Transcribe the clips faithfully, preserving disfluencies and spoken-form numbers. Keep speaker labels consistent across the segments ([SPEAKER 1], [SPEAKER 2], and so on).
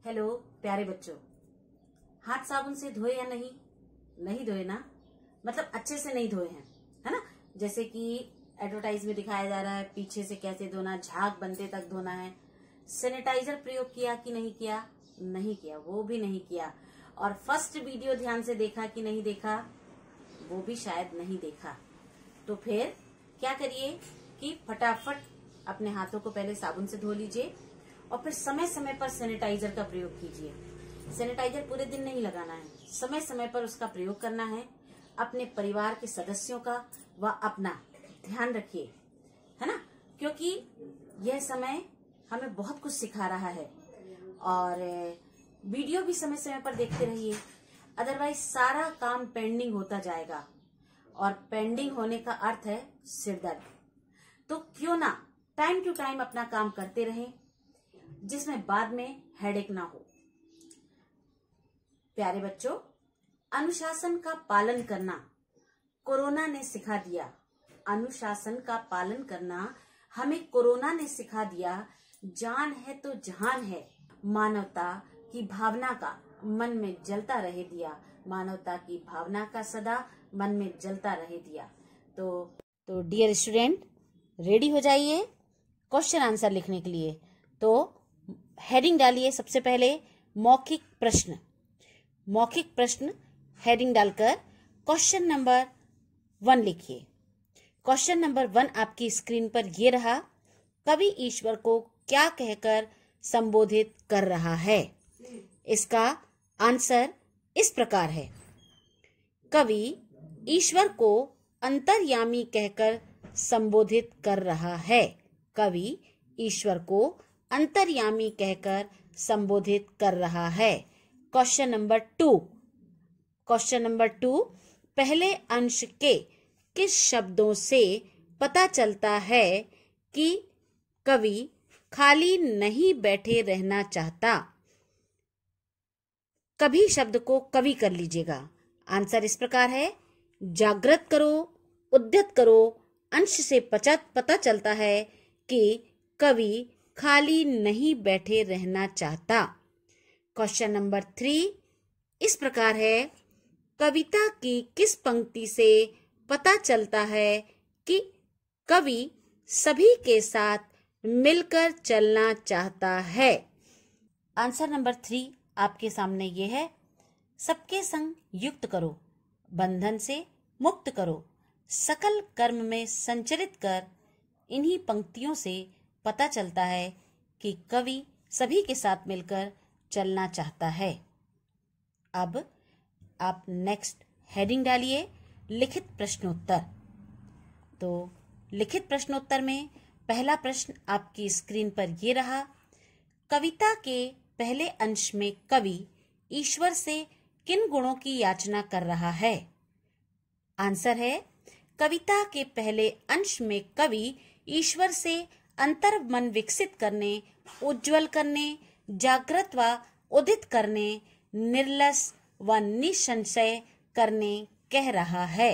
[SPEAKER 1] Hello प्यारे बच्चों, हाथ साबुन से धोए या नहीं? नहीं धोए ना, मतलब अच्छे से नहीं धोए हैं, है ना। जैसे कि एडवर्टाइज में दिखाया जा रहा है पीछे से कैसे धोना, झाग बनते तक धोना है। सैनिटाइजर प्रयोग किया कि नहीं किया? नहीं किया, वो भी नहीं किया। और फर्स्ट वीडियो ध्यान से देखा कि नहीं देखा? वो भी शायद नहीं देखा। तो फिर क्या करिए कि फटाफट अपने हाथों को पहले साबुन से धो लीजिए और फिर समय समय पर सैनिटाइजर का प्रयोग कीजिए। सैनिटाइजर पूरे दिन नहीं लगाना है, समय समय पर उसका प्रयोग करना है। अपने परिवार के सदस्यों का व अपना ध्यान रखिए, है ना, क्योंकि यह समय हमें बहुत कुछ सिखा रहा है। और वीडियो भी समय समय पर देखते रहिए, अदरवाइज सारा काम पेंडिंग होता जाएगा और पेंडिंग होने का अर्थ है सिरदर्द। तो क्यों ना टाइम टू टाइम अपना काम करते रहें, जिसमें बाद में हेडेक ना हो। प्यारे बच्चों, अनुशासन का पालन करना कोरोना ने सिखा दिया। अनुशासन का पालन करना हमें कोरोना ने सिखा दिया। जान है तो जहान है, मानवता की भावना का मन में जलता रहे दिया। मानवता की भावना का सदा मन में जलता रहे दिया। तो तो डियर स्टूडेंट, रेडी हो जाइए क्वेश्चन आंसर लिखने के लिए। तो हेडिंग डालिए सबसे पहले मौखिक प्रश्न। मौखिक प्रश्न हेडिंग डालकर क्वेश्चन नंबर वन लिखिए। क्वेश्चन नंबर वन आपकी स्क्रीन पर ये रहा। कवि ईश्वर को क्या कहकर संबोधित कर रहा है? इसका आंसर इस प्रकार है। कवि ईश्वर को अंतर्यामी कहकर संबोधित कर रहा है। कवि ईश्वर को अंतर्यामी कहकर संबोधित कर रहा है। Question number two question number two पहले अंश के किस शब्दों से पता चलता है कि कवि खाली नहीं बैठे रहना चाहता? कभी शब्द को कवि कर लीजिएगा। आंसर इस प्रकार है। जागृत करो, उद्यत करो। अंश से पता चलता है कि कवि खाली नहीं बैठे रहना चाहता। क्वेश्चन नंबर थ्री इस प्रकार है। कविता की किस पंक्ति से पता चलता है कि कवि सभी के साथ मिलकर चलना चाहता है? आंसर नंबर थ्री आपके सामने ये है। सबके संग युक्त करो, बंधन से मुक्त करो, सकल कर्म में संचरित कर। इन्हीं पंक्तियों से पता चलता है कि कवि सभी के साथ मिलकर चलना चाहता है। अब आप नेक्स्ट हेडिंग डालिए लिखित प्रश्नोत्तर। तो लिखित प्रश्नोत्तर में पहला प्रश्न आपकी स्क्रीन पर ये रहा। कविता के पहले अंश में कवि ईश्वर से किन गुणों की याचना कर रहा है? आंसर है। कविता के पहले अंश में कवि ईश्वर से अंतर मन विकसित करने, उज्जवल करने, जागृत व उदित करने, निर्लस व निसंशय करने कह रहा है।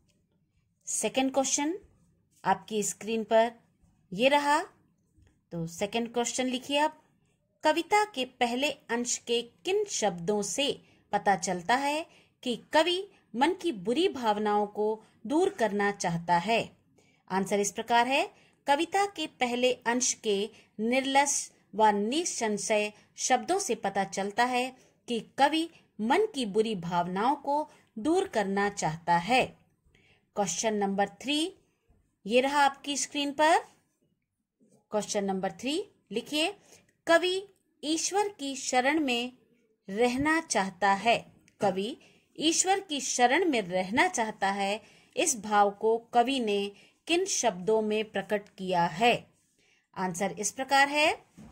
[SPEAKER 1] सेकंड क्वेश्चन आपकी स्क्रीन पर ये रहा। तो सेकंड क्वेश्चन लिखिए आप। कविता के पहले अंश के किन शब्दों से पता चलता है कि कवि मन की बुरी भावनाओं को दूर करना चाहता है? आंसर इस प्रकार है। कविता के पहले अंश के निर्लस व निसंशय शब्दों से पता चलता है कि कवि मन की बुरी भावनाओं को दूर करना चाहता है। क्वेश्चन नंबर थ्री ये रहा आपकी स्क्रीन पर। क्वेश्चन नंबर थ्री लिखिए। कवि ईश्वर की शरण में रहना चाहता है। कवि ईश्वर की शरण में रहना चाहता है। इस भाव को कवि ने किन शब्दों में प्रकट किया है? आंसर इस प्रकार है।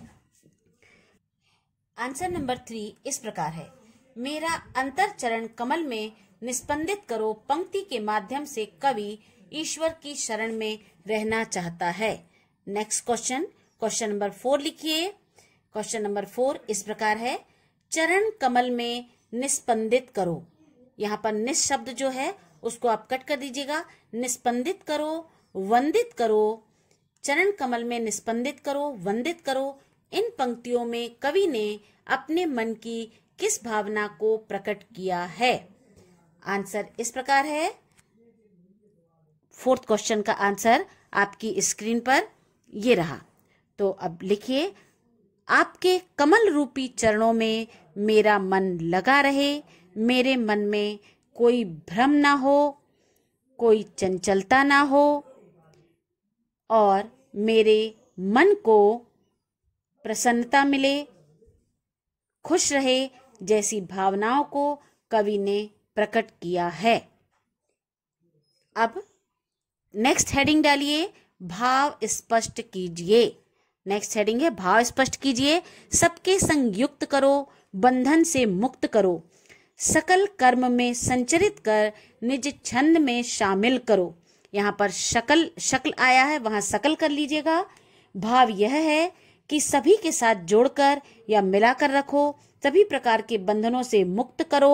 [SPEAKER 1] आंसर नंबर थ्री इस प्रकार है। मेरा अंतर चरण कमल में निस्पंदित करो पंक्ति के माध्यम से कवि ईश्वर की शरण में रहना चाहता है। Next question question number four लिखिए। क्वेश्चन नंबर फोर इस प्रकार है। चरण कमल में निस्पंदित करो। यहाँ पर निस शब्द जो है उसको आप कट कर दीजिएगा। निस्पंदित करो, वंदित करो। चरण कमल में निस्पंदित करो, वंदित करो। इन पंक्तियों में कवि ने अपने मन की किस भावना को प्रकट किया है? आंसर इस प्रकार है। फोर्थ क्वेश्चन का आंसर आपकी स्क्रीन पर ये रहा। तो अब लिखिए, आपके कमल रूपी चरणों में मेरा मन लगा रहे, मेरे मन में कोई भ्रम ना हो, कोई चंचलता ना हो और मेरे मन को प्रसन्नता मिले, खुश रहे जैसी भावनाओं को कवि ने प्रकट किया है। अब नेक्स्ट हेडिंग डालिए, भाव स्पष्ट कीजिए। नेक्स्ट हेडिंग है भाव स्पष्ट कीजिए। सबके संग युक्त करो, बंधन से मुक्त करो, सकल कर्म में संचरित कर निज छंद में शामिल करो। यहाँ पर शकल शक्ल आया है, वहां सकल कर लीजिएगा। भाव यह है कि सभी के साथ जोड़कर या मिलाकर रखो, सभी प्रकार के बंधनों से मुक्त करो,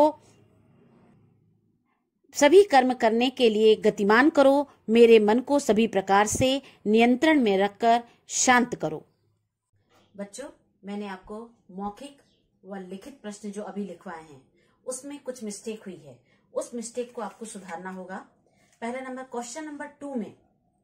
[SPEAKER 1] सभी कर्म करने के लिए गतिमान करो, मेरे मन को सभी प्रकार से नियंत्रण में रखकर शांत करो। बच्चों, मैंने आपको मौखिक व लिखित प्रश्न जो अभी लिखवाए हैं उसमें कुछ मिस्टेक हुई है, उस मिस्टेक को आपको सुधारना होगा। पहला नंबर, क्वेश्चन नंबर टू में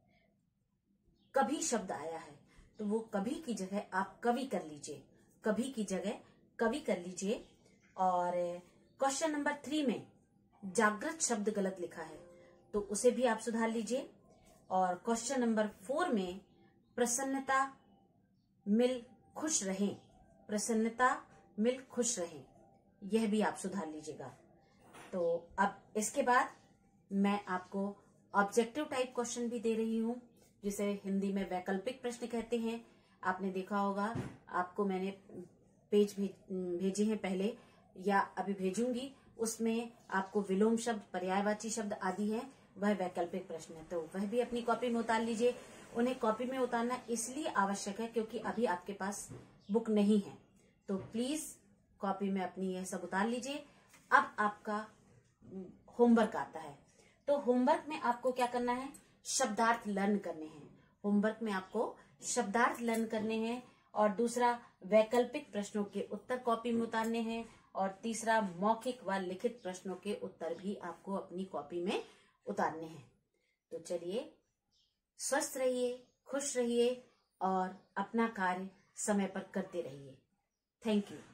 [SPEAKER 1] कभी शब्द आया है, तो वो कभी की जगह आप कवि कर लीजिए, कभी की जगह कवि कर लीजिए। और क्वेश्चन नंबर थ्री में जागृत शब्द गलत लिखा है, तो उसे भी आप सुधार लीजिए। और क्वेश्चन नंबर फोर में प्रसन्नता मिल खुश रहें, प्रसन्नता मिल खुश रहें, यह भी आप सुधार लीजिएगा। तो अब इसके बाद मैं आपको ऑब्जेक्टिव टाइप क्वेश्चन भी दे रही हूं, जिसे हिंदी में वैकल्पिक प्रश्न कहते हैं। आपने देखा होगा, आपको मैंने पेज भेजे हैं पहले या अभी भेजूंगी, उसमें आपको विलोम शब्द, पर्यायवाची शब्द आदि है, वह वैकल्पिक प्रश्न है, तो वह भी अपनी कॉपी में उतार लीजिए। उन्हें कॉपी में उतारना इसलिए आवश्यक है क्योंकि अभी आपके पास बुक नहीं है, तो प्लीज कॉपी में अपनी यह सब उतार लीजिए। अब आपका होमवर्क आता है, तो होमवर्क में आपको क्या करना है, शब्दार्थ लर्न करने हैं। होमवर्क में आपको शब्दार्थ लर्न करने हैं, और दूसरा वैकल्पिक प्रश्नों के उत्तर कॉपी में उतारने हैं, और तीसरा मौखिक व लिखित प्रश्नों के उत्तर भी आपको अपनी कॉपी में उतारने हैं। तो चलिए, स्वस्थ रहिए, खुश रहिए और अपना कार्य समय पर करते रहिए। Thank you.